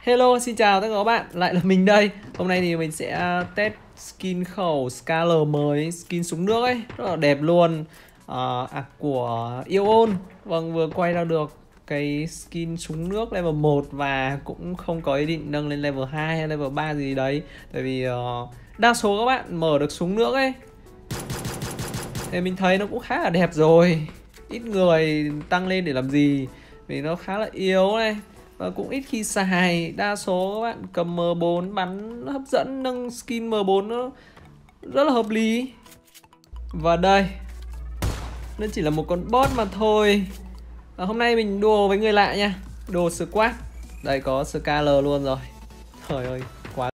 Hello, xin chào tất cả các bạn, lại là mình đây. Hôm nay thì mình sẽ test skin khẩu Scalar mới, skin súng nước ấy, rất là đẹp luôn. Của Ion. Vâng, vừa quay ra được cái skin súng nước level 1 và cũng không có ý định nâng lên level 2 hay level 3 gì đấy. Tại vì đa số các bạn mở được súng nước ấy thì mình thấy nó cũng khá là đẹp rồi. Ít người tăng lên để làm gì, vì nó khá là yếu này. Và cũng ít khi xài. Đa số các bạn cầm M4 bắn hấp dẫn, nâng skin M4 nó rất là hợp lý. Và đây, nó chỉ là một con bot mà thôi. Hôm nay mình đùa với người lạ nha, đồ squad. Đây có Scalar luôn rồi. Trời ơi, quá.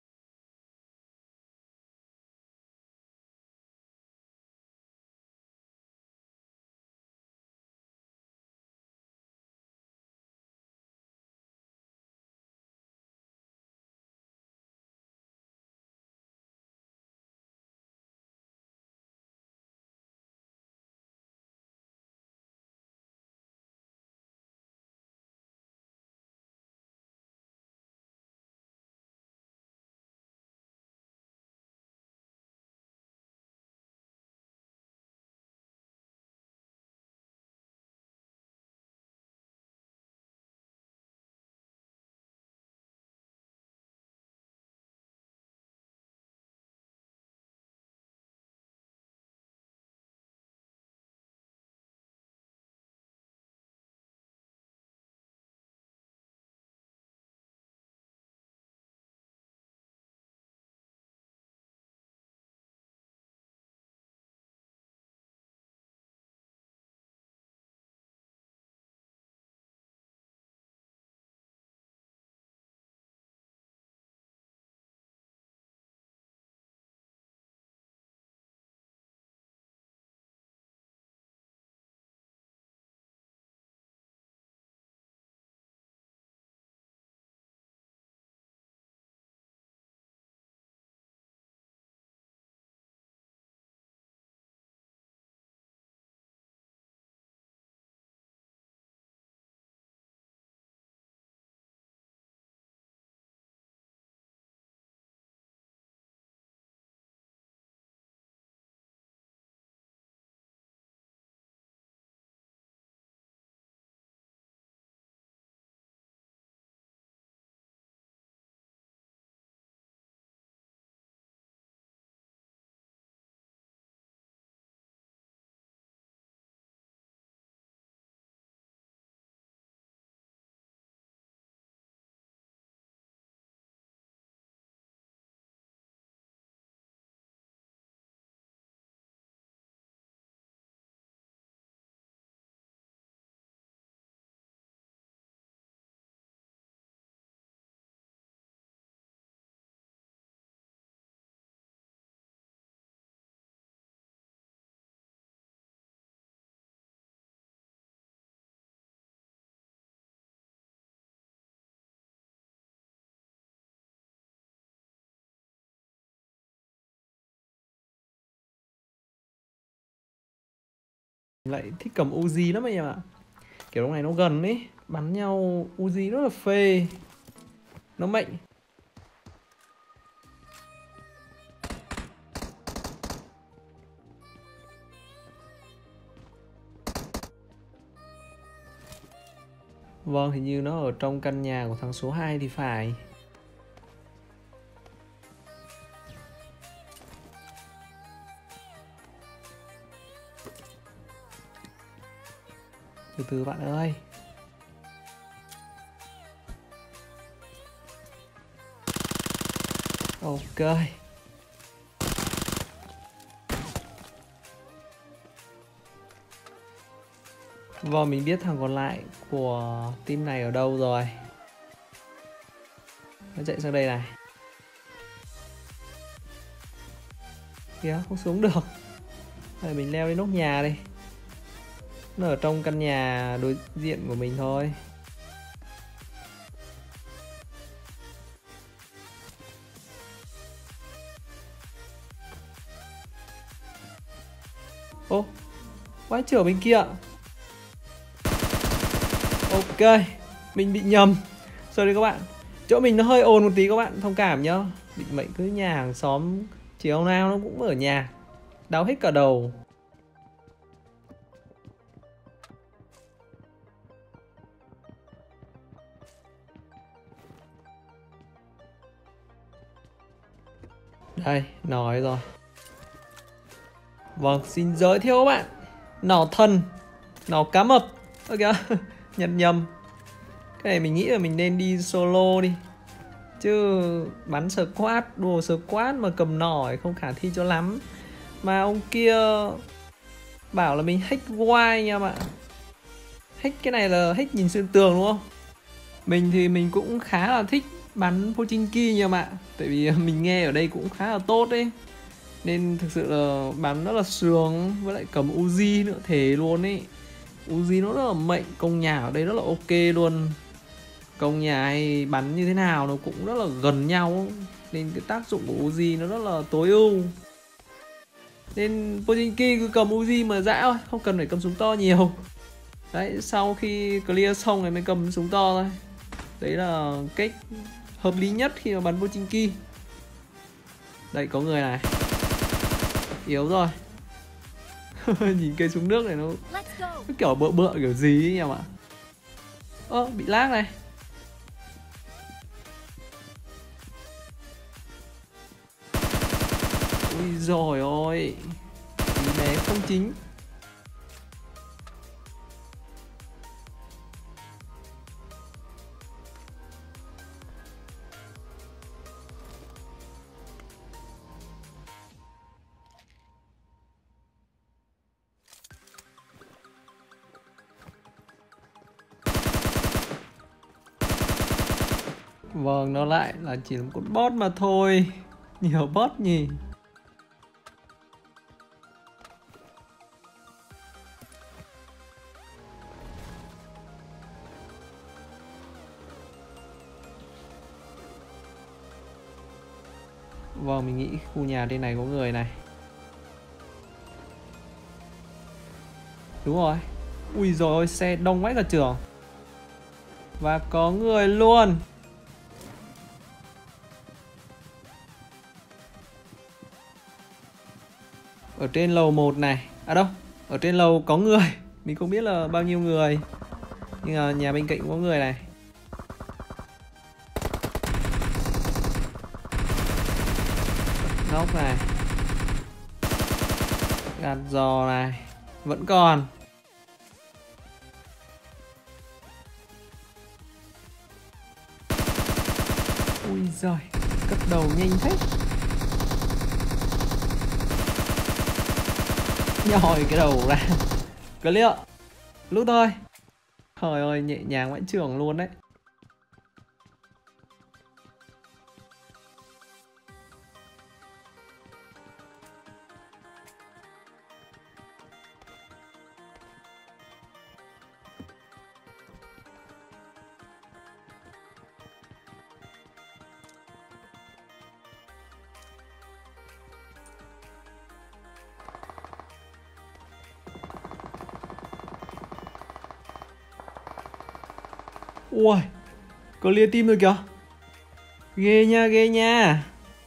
Lại thích cầm Uzi lắm anh em ạ. Kiểu lúc này nó gần ấy, bắn nhau Uzi rất là phê. Nó mạnh. Vâng, hình như nó ở trong căn nhà của thằng số 2 thì phải. Từ từ bạn ơi. Ok. Vâng, mình biết thằng còn lại của team này ở đâu rồi. Nó chạy sang đây này. Kìa, không xuống được. Đây, mình leo lên nóc nhà đi. Nó ở trong căn nhà đối diện của mình thôi. Ô, quái trở bên kia. Ok, mình bị nhầm. Sorry các bạn. Chỗ mình nó hơi ồn một tí các bạn, thông cảm nhá. Định mệnh cứ nhà hàng xóm chiều nào nó cũng ở nhà, đau hết cả đầu. Đây, nói rồi. Vâng, xin giới thiệu các bạn, nỏ thần, nỏ cá mập. Ơ kìa, nhận nhầm. Cái này mình nghĩ là mình nên đi solo đi, chứ bắn squad, đùa squad mà cầm nỏ ấy không khả thi cho lắm. Mà ông kia bảo là mình hack wide nha bạn. Hack cái này là hack nhìn xuyên tường đúng không? Mình thì mình cũng khá là thích bắn Pochinki nha bạn. Tại vì mình nghe ở đây cũng khá là tốt đấy, nên thực sự là bắn rất là sướng. Với lại cầm Uzi nữa, thế luôn ấy. Uzi nó rất là mệnh, công nhà ở đây rất là ok luôn. Công nhà hay bắn như thế nào nó cũng rất là gần nhau, nên cái tác dụng của Uzi nó rất là tối ưu. Nên Pochinki cứ cầm Uzi mà dã thôi, không cần phải cầm súng to nhiều. Đấy, sau khi clear xong rồi mới cầm súng to thôi. Đấy là cách hợp lý nhất khi mà bắn Pochinki. Đây có người này. Yếu rồi. Nhìn cây súng nước này nó kiểu bựa bựa kiểu gì ấy nhỉ ạ. Ơ, bị lag này. Ui dồi ôi, bé không chính. Vâng, nó lại là chỉ là một con bot mà thôi. Nhiều bot nhỉ. Vâng, mình nghĩ khu nhà trên này có người này. Đúng rồi. Ui dồi ôi, xe đông quá cả trường. Và có người luôn. Ở trên lầu 1 này. À đâu, ở trên lầu có người. Mình không biết là bao nhiêu người, nhưng mà nhà bên cạnh có người này. Nóc này, gạt giò này, vẫn còn. Ui giời, cất đầu nhanh thế. Nhòi cái đầu ra. Clear. Lúc thôi. Trời ơi, nhẹ nhàng vãi chưởng luôn đấy. Ui, clear team rồi kìa. Ghê nha, ghê nha.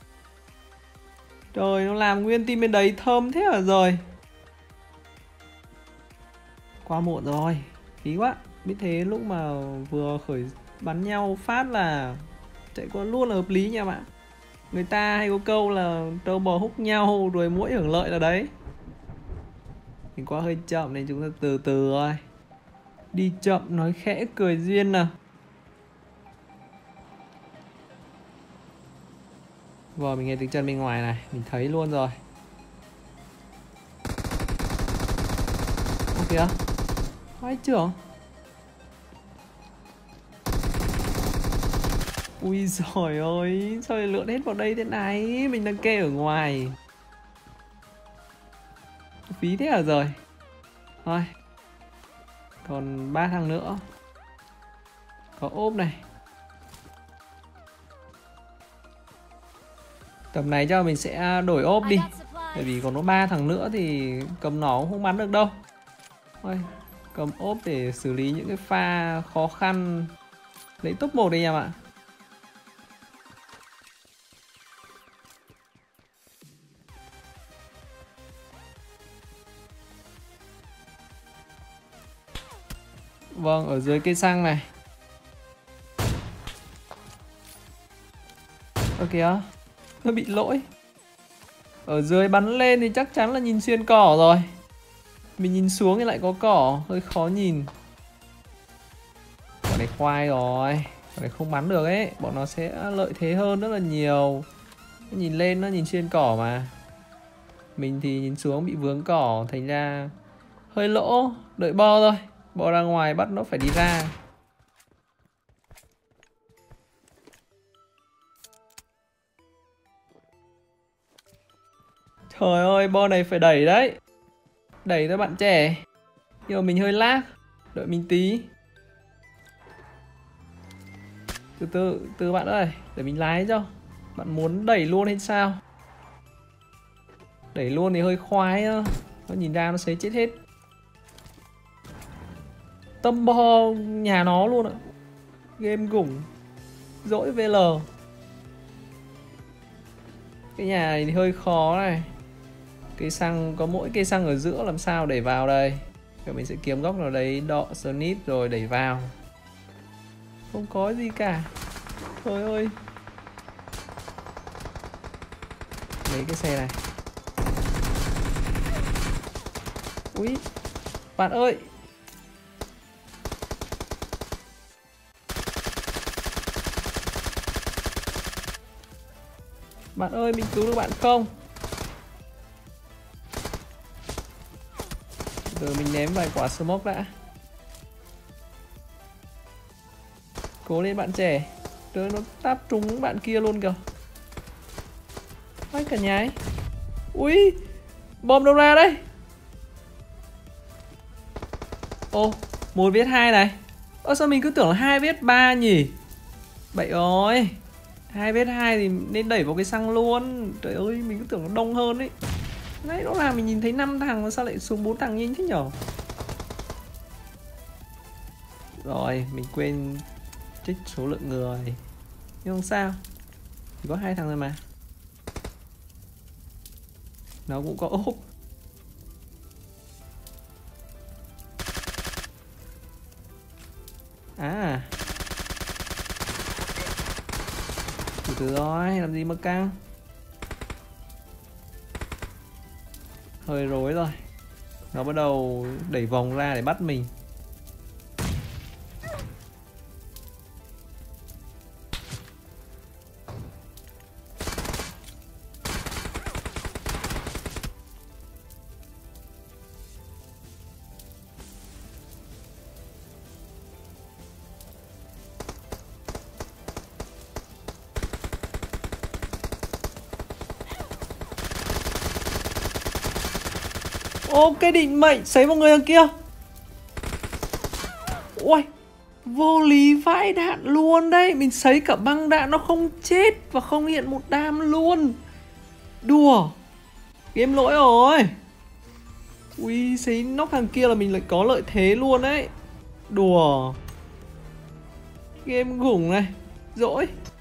Trời, nó làm nguyên team bên đấy thơm thế hả rồi. Qua muộn rồi, phí quá. Biết thế lúc mà vừa khởi bắn nhau phát là chạy qua luôn là hợp lý nha bạn. Người ta hay có câu là trâu bò húc nhau rồi muỗi hưởng lợi là đấy. Mình qua hơi chậm nên chúng ta từ từ thôi. Đi chậm nói khẽ cười duyên nào. Rồi mình nghe tiếng chân bên ngoài này, mình thấy luôn rồi. Ô kìa, vãi trưởng. Ui giời ơi, sao lại lượn hết vào đây thế này? Mình đang kê ở ngoài. Phí thế à rồi. Thôi, còn 3 thằng nữa. Có ốp này. Tầm này cho mình sẽ đổi ốp đi. Tại vì còn có 3 thằng nữa thì cầm nó cũng không bắn được đâu. Thôi, cầm ốp để xử lý những cái pha khó khăn. Lấy top 1 đi nha bạn. Vâng, ở dưới cây xăng này. Ơ kìa, nó bị lỗi. Ở dưới bắn lên thì chắc chắn là nhìn xuyên cỏ rồi. Mình nhìn xuống thì lại có cỏ, hơi khó nhìn. Bọn này khoai rồi. Bọn này không bắn được ấy. Bọn nó sẽ lợi thế hơn rất là nhiều. Nhìn lên nó nhìn xuyên cỏ mà. Mình thì nhìn xuống bị vướng cỏ, thành ra hơi lỗ. Đợi bo thôi, bo ra ngoài bắt nó phải đi ra. Trời ơi, bo này phải đẩy đấy. Đẩy thôi bạn trẻ. Nhưng mà mình hơi lag. Đợi mình tí. Từ từ bạn ơi, để mình lái cho. Bạn muốn đẩy luôn hay sao? Đẩy luôn thì hơi khoái á. Nó nhìn ra nó sẽ chết hết. Tâm bo nhà nó luôn ạ. Game gủng. Dỗi VL. Cái nhà này thì hơi khó này. Cây xăng, có mỗi cây xăng ở giữa làm sao đẩy vào đây. Rồi mình sẽ kiếm góc nào đấy đọ snip rồi đẩy vào. Không có gì cả. Trời ơi. Lấy cái xe này. Úi. Bạn ơi. Bạn ơi, mình cứu được bạn không? Giờ mình ném vài quả smoke đã. Cố lên bạn trẻ. Rồi nó táp trúng bạn kia luôn kìa. Ôi cả nhà ấy. Ui. Bom đâu ra đấy? Ô, 1 viết 2 này. Ơ sao mình cứ tưởng là 2 viết 3 nhỉ? Bậy rồi. 2 viết 2 thì nên đẩy vào cái xăng luôn. Trời ơi, mình cứ tưởng nó đông hơn ấy. Đấy, đó là mình nhìn thấy 5 thằng, sao lại xuống 4 thằng nhanh thế nhở? Rồi, mình quên trích số lượng người. Nhưng không sao. Chỉ có 2 thằng thôi mà. Nó cũng có ốp. À. Từ từ thôi, làm gì mà căng. Hơi rối rồi. Nó bắt đầu đẩy vòng ra để bắt mình. Ok, định mệnh sấy một người đằng kia. Ui, vô lý vãi đạn luôn đấy. Mình sấy cả băng đạn nó không chết và không hiện một đam luôn. Đùa. Game lỗi rồi. Ui, sấy nóc thằng kia là mình lại có lợi thế luôn đấy. Đùa. Game gủng này. Dỗi.